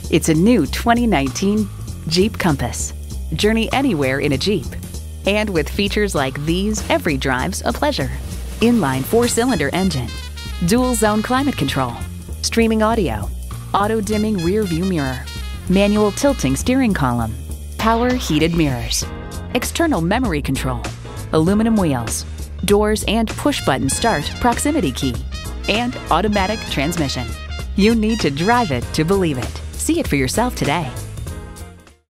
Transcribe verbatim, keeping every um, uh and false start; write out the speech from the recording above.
It's a new twenty nineteen Jeep Compass. Journey anywhere in a Jeep. And with features like these, every drive's a pleasure. Inline four-cylinder engine, dual zone climate control, streaming audio, auto dimming rear view mirror, manual tilting steering column, power heated mirrors, external memory control, aluminum wheels, doors and push button start proximity key, and automatic transmission. You need to drive it to believe it. See it for yourself today.